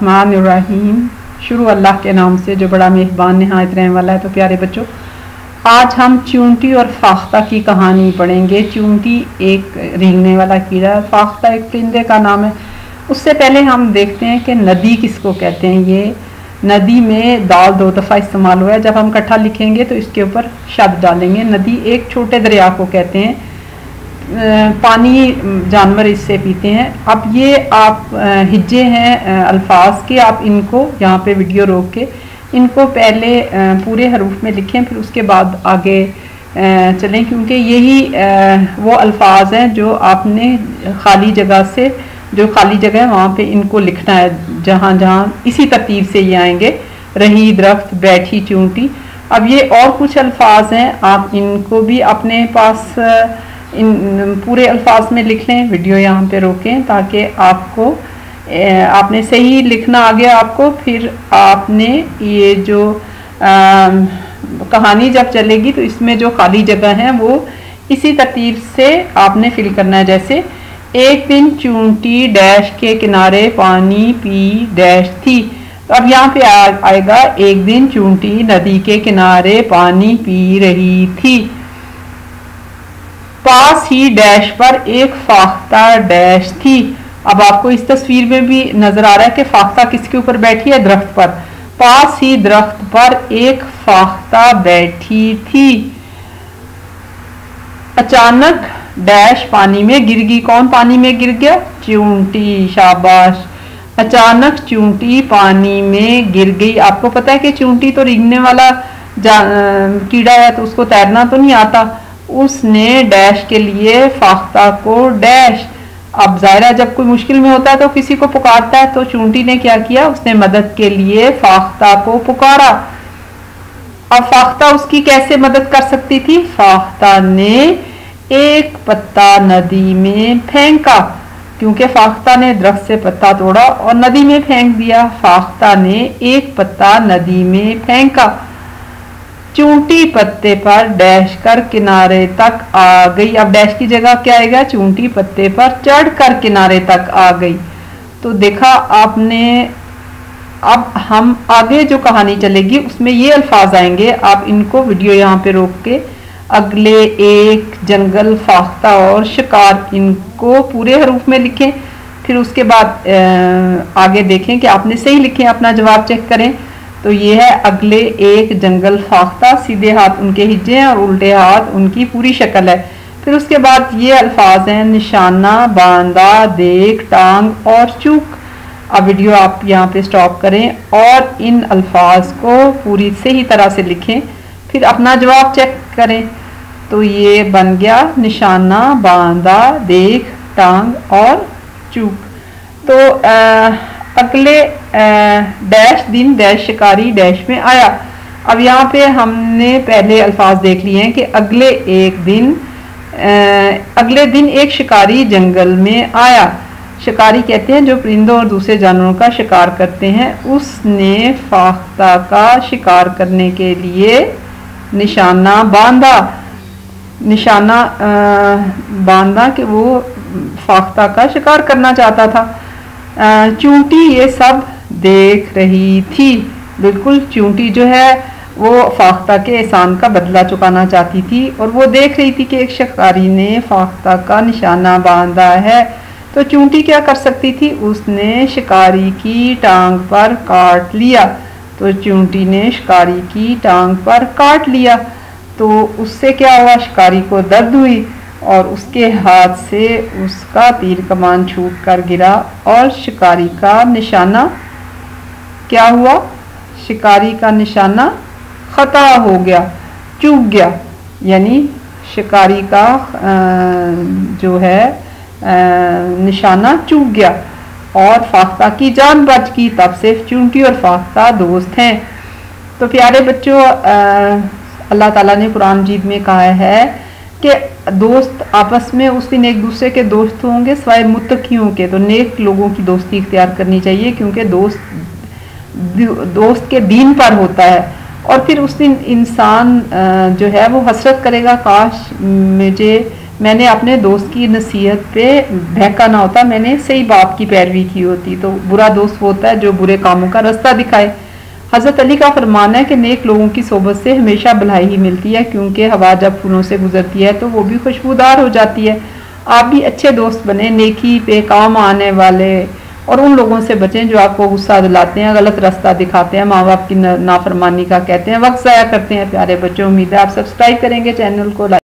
बिस्मिल्लाहिर्रहमानिर्रहीम। शुरू अल्लाह के नाम से जो बड़ा मेहरबान नहायत रहने वाला है। तो प्यारे बच्चों, आज हम चूंटी और फाख्ता की कहानी पढ़ेंगे। चूंटी एक रेंगने वाला कीड़ा, फाख्ता एक परिंदे का नाम है। उससे पहले हम देखते हैं कि नदी किसको कहते हैं। ये नदी में दाल 2 दफ़ा इस्तेमाल हुआ है। जब हम इकट्ठा लिखेंगे तो इसके ऊपर शब्द डालेंगे। नदी एक छोटे दरिया को कहते हैं। पानी जानवर इससे पीते हैं। अब ये आप हिज्जे हैं अल्फाज के, आप इनको यहाँ पे वीडियो रोक के इनको पहले पूरे हरूफ में लिखें, फिर उसके बाद आगे चलें, क्योंकि यही वो अल्फाज हैं जो आपने खाली जगह से, जो खाली जगह है वहाँ पे इनको लिखना है, जहाँ जहाँ इसी तरतीब से ये आएंगे। रही, दरख्त, बैठी, चूंटी। अब ये और कुछ अल्फाज हैं, आप इनको भी अपने पास इन पूरे अल्फाज में लिख लें। वीडियो यहाँ पे रोकें ताकि आपको आपने सही लिखना आ गया आपको। फिर आपने ये जो कहानी जब चलेगी तो इसमें जो खाली जगह है वो इसी तरतीब से आपने फिल करना है। जैसे एक दिन चूंटी डैश के किनारे पानी पी डैश थी। तो अब यहाँ पे आएगा एक दिन चूंटी नदी के किनारे पानी पी रही थी। पास ही डैश पर एक फाख्ता डैश थी। अब आपको इस तस्वीर में भी नजर आ रहा है कि फाख्ता किसके ऊपर बैठी है, दरख्त पर। पास ही दरख्त पर एक फाख्ता बैठी थी। अचानक डैश पानी में गिर गई। कौन पानी में गिर गया? चूंटी। शाबाश। अचानक चूंटी पानी में गिर गई। आपको पता है कि चूंटी तो रेंगने वाला कीड़ा है, तो उसको तैरना तो नहीं आता। उसने डैश के लिए फाख्ता को डैश। अब ज़ाहिर है जब कोई मुश्किल में होता है तो किसी को पुकारता है, तो चूंटी ने क्या किया, उसने मदद के लिए फाख्ता को पुकारा। अब फाख्ता उसकी कैसे मदद कर सकती थी? फाख्ता ने एक पत्ता नदी में फेंका, क्योंकि फाख्ता ने दरख्त से पत्ता तोड़ा और नदी में फेंक दिया। फाख्ता ने एक पत्ता नदी में फेंका। चूंटी पत्ते पर डैश कर किनारे तक आ गई। अब डैश की जगह क्या आएगा? चूंटी पत्ते पर चढ़ कर किनारे तक आ गई। तो देखा आपने। अब हम आगे जो कहानी चलेगी उसमें ये अल्फाज आएंगे, आप इनको वीडियो यहाँ पे रोक के अगले, एक, जंगल, फाख्ता और शिकार, इनको पूरे हरूफ में लिखें। फिर उसके बाद आगे देखें कि आपने सही लिखे, अपना जवाब चेक करें। तो ये है अगले, एक, जंगल, फाख्ता। सीधे हाथ उनके हिज्जे हैं और उल्टे हाथ उनकी पूरी शक्ल है। फिर उसके बाद ये अल्फाज हैं निशाना, बांदा, देख, टांग और चूक। अब वीडियो आप यहाँ पे स्टॉप करें और इन अल्फाज को पूरी सही तरह से लिखें, फिर अपना जवाब चेक करें। तो ये बन गया निशाना, बांदा, देख, टांग और चूक। तो अगले डैश दिन डैश शिकारी डैश में आया। अब यहाँ पे हमने पहले अल्फाज देख लिए हैं कि अगले दिन एक शिकारी जंगल में आया। शिकारी कहते हैं जो परिंदों और दूसरे जानवरों का शिकार करते हैं। उसने फाख्ता का शिकार करने के लिए निशाना बांधा। निशाना बांधा कि वो फाख्ता का शिकार करना चाहता था। चूंटी ये सब देख रही थी। बिल्कुल, चूंटी जो है वो फाख्ता के एहसान का बदला चुकाना चाहती थी और वो देख रही थी कि एक शिकारी ने फाख्ता का निशाना बांधा है। तो चूंटी क्या कर सकती थी? उसने शिकारी की टांग पर काट लिया। तो चूंटी ने शिकारी की टांग पर काट लिया। तो उससे क्या हुआ? शिकारी को दर्द हुई और उसके हाथ से उसका तीर कमान छूट कर गिरा और शिकारी का निशाना क्या हुआ? शिकारी का निशाना खता हो गया, चूक गया। यानी शिकारी का जो है निशाना चूक गया और फाख्ता की जान बच गई। तब से चूंटी और फाख्ता दोस्त हैं। तो प्यारे बच्चों, अल्लाह ताला ने कुरान मजीद में कहा है कि दोस्त आपस में उस दिन एक दूसरे के दोस्त होंगे सिवाय मुत्तकियों के। तो नेक लोगों की दोस्ती इख्तियार करनी चाहिए, क्योंकि दोस्त के दीन पर होता है। और फिर उस दिन इंसान जो है वो हसरत करेगा, काश मैंने अपने दोस्त की नसीहत पे बहका ना होता, मैंने सही बात की पैरवी की होती। तो बुरा दोस्त वो होता है जो बुरे कामों का रास्ता दिखाए। हजरत अली का फरमान है कि नेक लोगों की सोबत से हमेशा भलाई ही मिलती है, क्योंकि हवा जब फूलों से गुजरती है तो वो भी खुशबूदार हो जाती है। आप भी अच्छे दोस्त बने, नेकी पे काम आने वाले, और उन लोगों से बचें जो आपको गुस्सा दिलाते हैं, गलत रास्ता दिखाते हैं, माँ बाप की नाफरमानी का कहते हैं, वक्त ज़ाया करते हैं। प्यारे बच्चों, उम्मीद है आप सब्सक्राइब करेंगे चैनल को।